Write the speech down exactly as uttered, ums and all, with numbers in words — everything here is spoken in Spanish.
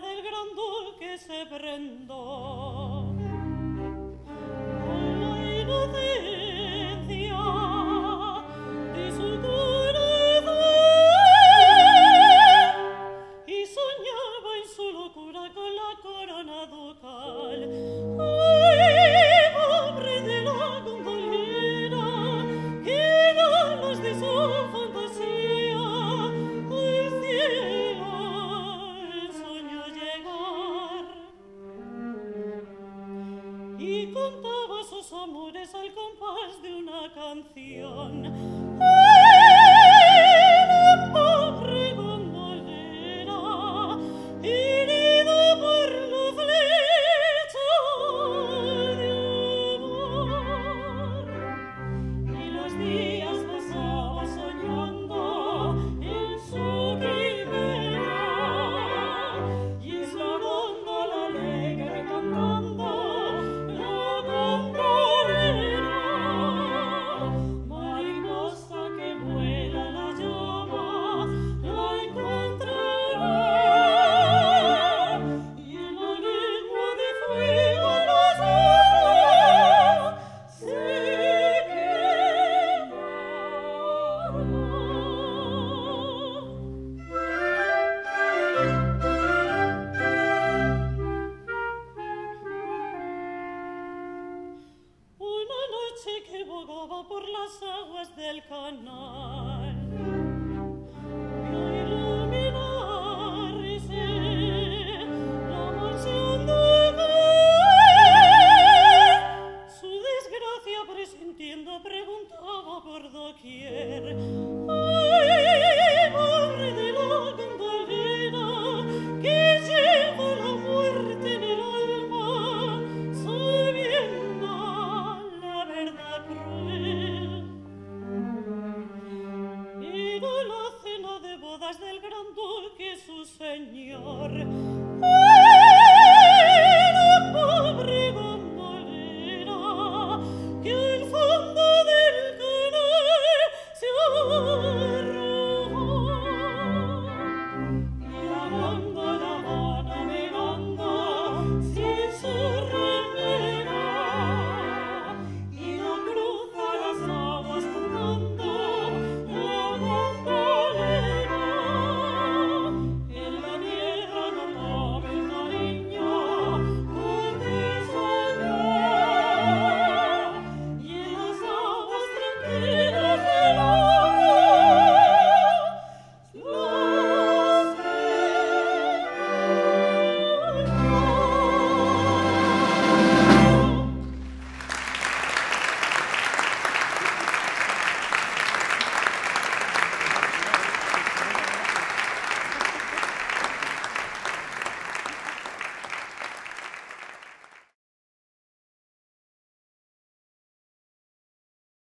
del gran duque se prendó. Con la inocencia de su corazón y soñaba en su locura con la corona ducal. ¡Ay, pobre de la gondolera, que eran los de su fantasía! Al cielo soñó llegar y contaba sus amores al compás de una canción. ¡Ay, la pobre gondolera, herida por la flecha de amor! Y los días pasaba soñando en su quimera, y es la góndola alegre cantando la gondolera. Mariposa que vuela la llama, la encontrará, y en la lengua de fuego los ojos se quedará. Una noche que bogaba por las aguas del canal,